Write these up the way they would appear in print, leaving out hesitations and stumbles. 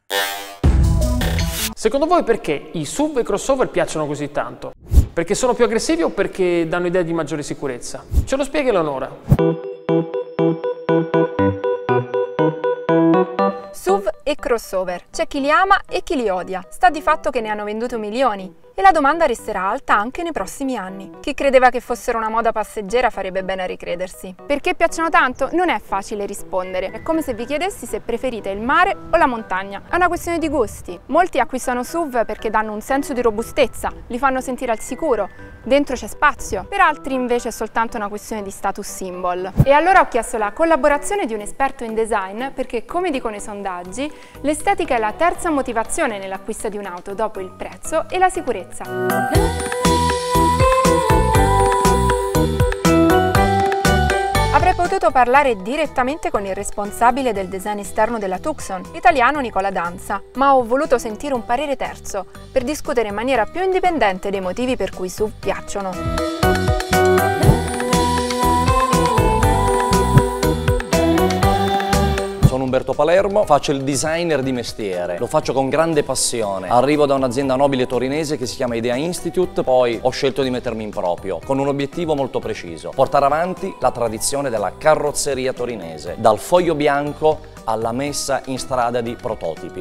Secondo voi perché i SUV e crossover piacciono così tanto? Perché sono più aggressivi o perché danno idea di maggiore sicurezza? Ce lo spiega Eleonora. SUV e crossover, c'è chi li ama e chi li odia, sta di fatto che ne hanno venduto milioni. E la domanda resterà alta anche nei prossimi anni. Chi credeva che fossero una moda passeggera farebbe bene a ricredersi. Perché piacciono tanto? Non è facile rispondere. È come se vi chiedessi se preferite il mare o la montagna. È una questione di gusti. Molti acquistano SUV perché danno un senso di robustezza, li fanno sentire al sicuro. Dentro c'è spazio. Per altri invece è soltanto una questione di status symbol. E allora ho chiesto la collaborazione di un esperto in design perché, come dicono i sondaggi, l'estetica è la terza motivazione nell'acquisto di un'auto dopo il prezzo e la sicurezza. Avrei potuto parlare direttamente con il responsabile del design esterno della Tucson, l'italiano Nicola Danza, ma ho voluto sentire un parere terzo per discutere in maniera più indipendente dei motivi per cui i SUV piacciono. Sono Umberto Palermo, faccio il designer di mestiere, lo faccio con grande passione. Arrivo da un'azienda nobile torinese che si chiama Idea Institute, poi ho scelto di mettermi in proprio, con un obiettivo molto preciso: portare avanti la tradizione della carrozzeria torinese, dal foglio bianco alla messa in strada di prototipi.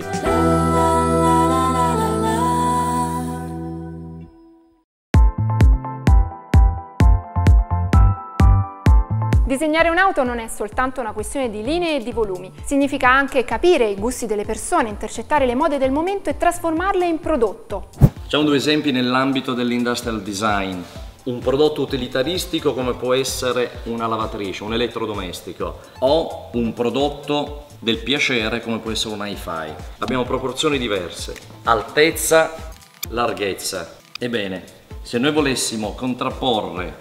Disegnare un'auto non è soltanto una questione di linee e di volumi, significa anche capire i gusti delle persone, intercettare le mode del momento e trasformarle in prodotto. Facciamo due esempi nell'ambito dell'industrial design. Un prodotto utilitaristico come può essere una lavatrice, un elettrodomestico, o un prodotto del piacere come può essere un hi-fi. Abbiamo proporzioni diverse, altezza, larghezza. Ebbene, se noi volessimo contrapporre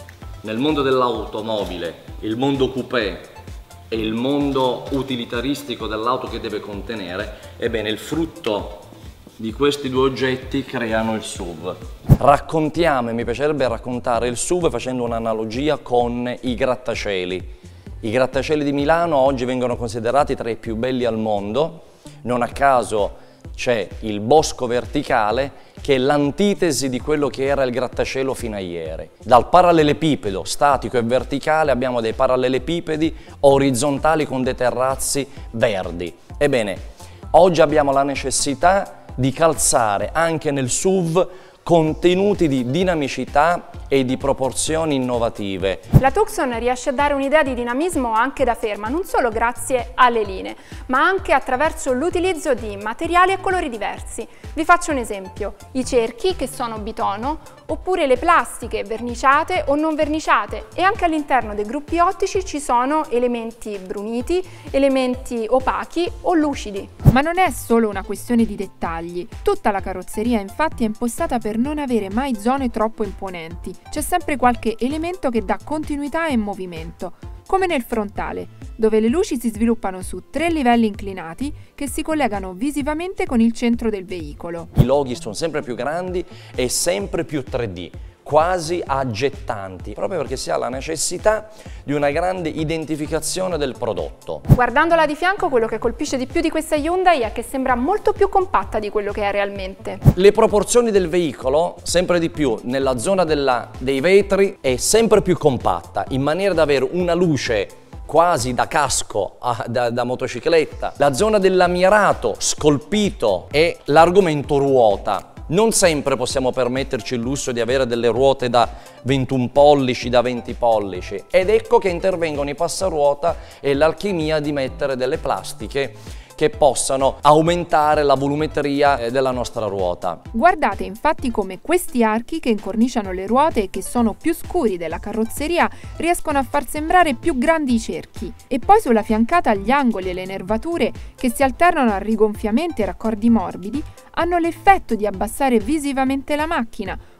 nel mondo dell'automobile il mondo coupé e il mondo utilitaristico dell'auto che deve contenere, ebbene il frutto di questi due oggetti creano il SUV. Raccontiamo, e mi piacerebbe raccontare il SUV facendo un'analogia con i grattacieli. I grattacieli di Milano oggi vengono considerati tra i più belli al mondo, non a caso c'è il bosco verticale che è l'antitesi di quello che era il grattacielo fino a ieri. Dal parallelepipedo statico e verticale abbiamo dei parallelepipedi orizzontali con dei terrazzi verdi. Ebbene, oggi abbiamo la necessità di calzare anche nel SUV contenuti di dinamicità e di proporzioni innovative. La Tucson riesce a dare un'idea di dinamismo anche da ferma, non solo grazie alle linee, ma anche attraverso l'utilizzo di materiali e colori diversi. Vi faccio un esempio: i cerchi che sono bitono, oppure le plastiche verniciate o non verniciate, e anche all'interno dei gruppi ottici ci sono elementi bruniti, elementi opachi o lucidi. Ma non è solo una questione di dettagli. Tutta la carrozzeria infatti è impostata per non avere mai zone troppo imponenti. C'è sempre qualche elemento che dà continuità e movimento, come nel frontale, dove le luci si sviluppano su 3 livelli inclinati che si collegano visivamente con il centro del veicolo. I loghi sono sempre più grandi e sempre più 3D, quasi aggettanti, proprio perché si ha la necessità di una grande identificazione del prodotto. Guardandola di fianco, quello che colpisce di più di questa Hyundai è che sembra molto più compatta di quello che è realmente. Le proporzioni del veicolo, sempre di più nella zona dei vetri, è sempre più compatta, in maniera da avere una luce quasi da casco, da motocicletta. La zona dell'amierato scolpito e l'argomento ruota. Non sempre possiamo permetterci il lusso di avere delle ruote da 21 pollici, da 20 pollici, ed ecco che intervengono i passaruota e l'alchimia di mettere delle plastiche che possano aumentare la volumetria della nostra ruota. Guardate infatti come questi archi che incorniciano le ruote e che sono più scuri della carrozzeria riescono a far sembrare più grandi i cerchi. E poi sulla fiancata gli angoli e le nervature, che si alternano a rigonfiamenti e raccordi morbidi, hanno l'effetto di abbassare visivamente la macchina,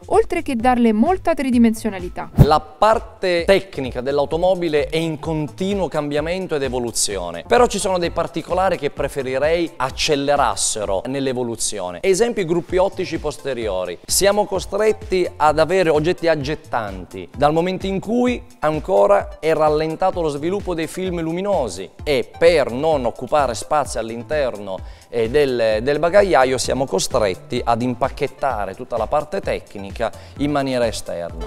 oltre che darle molta tridimensionalità. La parte tecnica dell'automobile è in continuo cambiamento ed evoluzione, però ci sono dei particolari che preferirei accelerassero nell'evoluzione. Esempio, i gruppi ottici posteriori. Siamo costretti ad avere oggetti aggettanti dal momento in cui ancora è rallentato lo sviluppo dei film luminosi e per non occupare spazio all'interno del bagagliaio siamo costretti ad impacchettare tutta la parte tecnica in maniera esterna.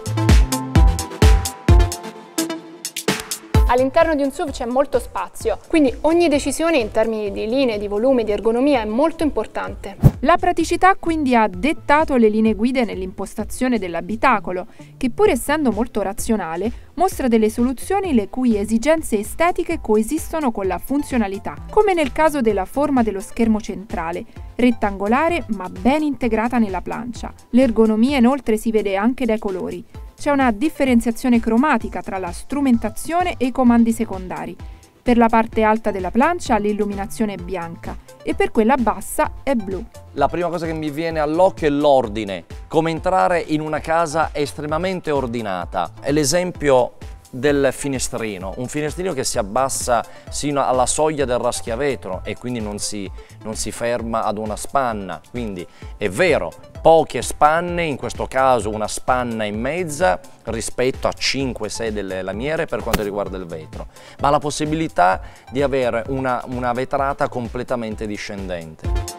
All'interno di un SUV c'è molto spazio, quindi ogni decisione in termini di linee, di volume, di ergonomia è molto importante. La praticità quindi ha dettato le linee guida nell'impostazione dell'abitacolo, che pur essendo molto razionale, mostra delle soluzioni le cui esigenze estetiche coesistono con la funzionalità, come nel caso della forma dello schermo centrale, rettangolare ma ben integrata nella plancia. L'ergonomia inoltre si vede anche dai colori. C'è una differenziazione cromatica tra la strumentazione e i comandi secondari. Per la parte alta della plancia l'illuminazione è bianca e per quella bassa è blu. La prima cosa che mi viene all'occhio è l'ordine, come entrare in una casa estremamente ordinata. È l'esempio del finestrino, un finestrino che si abbassa sino alla soglia del raschiavetro e quindi non si ferma ad una spanna, quindi è vero, poche spanne, in questo caso una spanna e mezza rispetto a 5-6 delle lamiere per quanto riguarda il vetro, ma la possibilità di avere una vetrata completamente discendente.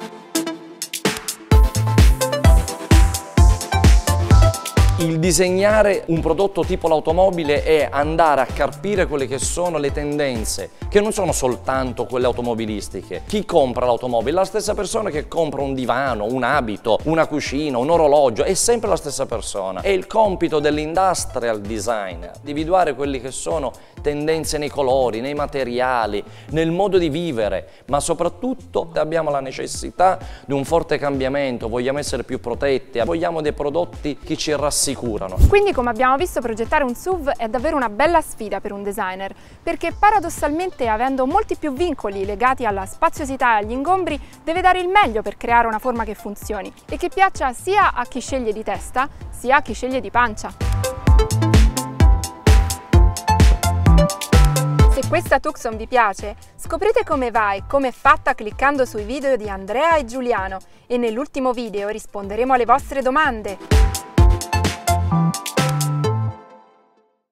Il disegnare un prodotto tipo l'automobile è andare a carpire quelle che sono le tendenze, che non sono soltanto quelle automobilistiche. Chi compra l'automobile? La stessa persona che compra un divano, un abito, una cucina, un orologio, è sempre la stessa persona. È il compito dell'industrial designer, individuare quelle che sono tendenze nei colori, nei materiali, nel modo di vivere, ma soprattutto abbiamo la necessità di un forte cambiamento, vogliamo essere più protetti, vogliamo dei prodotti che ci rassicurano. Quindi, come abbiamo visto, progettare un SUV è davvero una bella sfida per un designer, perché paradossalmente, avendo molti più vincoli legati alla spaziosità e agli ingombri, deve dare il meglio per creare una forma che funzioni e che piaccia sia a chi sceglie di testa, sia a chi sceglie di pancia. Se questa Tucson vi piace, scoprite come va e come è fatta cliccando sui video di Andrea e Giuliano e nell'ultimo video risponderemo alle vostre domande.